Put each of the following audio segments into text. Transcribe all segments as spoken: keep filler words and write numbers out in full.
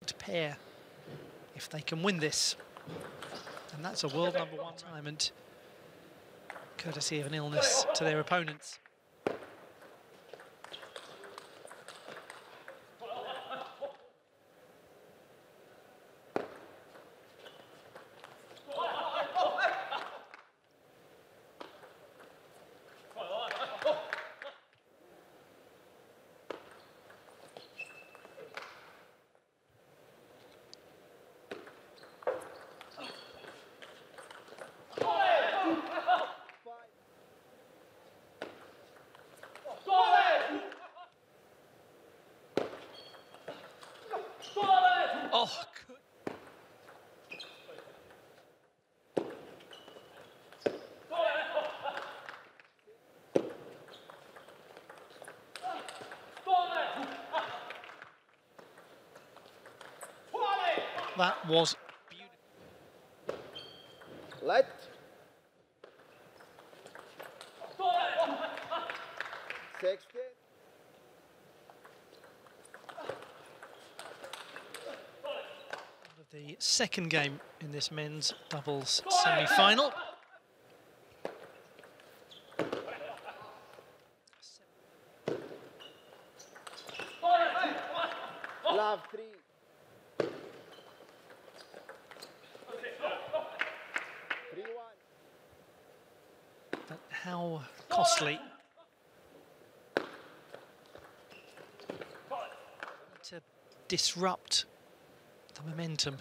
pair if they can win this. And that's a world number one tournament, courtesy of an illness to their opponents. Oh, good. That was beautiful. Let. sixty. The second game in this men's doubles semi-final. Love three. Three one. But how costly to disrupt the momentum.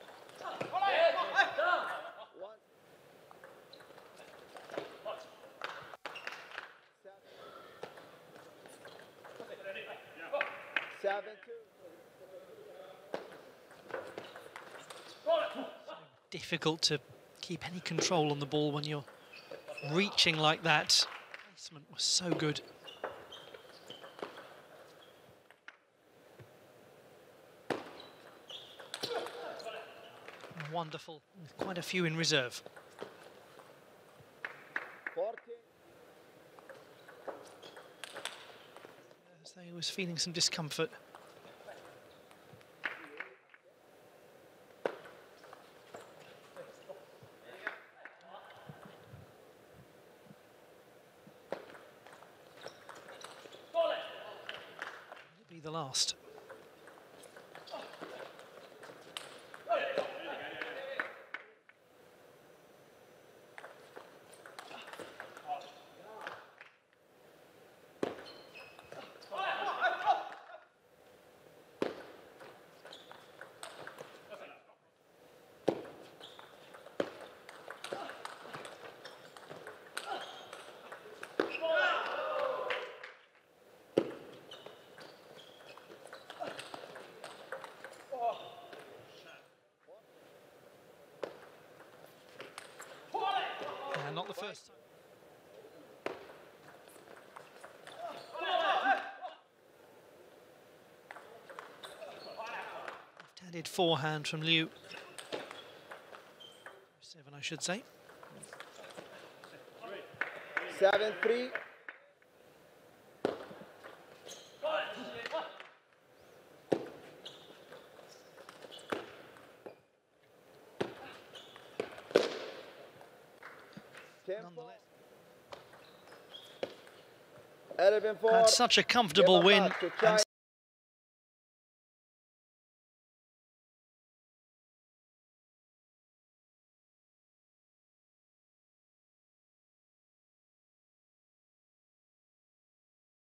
Seven two. So difficult to keep any control on the ball when you're reaching like that. Placement was so good. Wonderful, with quite a few in reserve. As though he was feeling some discomfort. It'll be the last. And not the first time. Left-handed forehand from Liu. Seven, I should say. Seven three. Nonetheless, had such a comfortable win.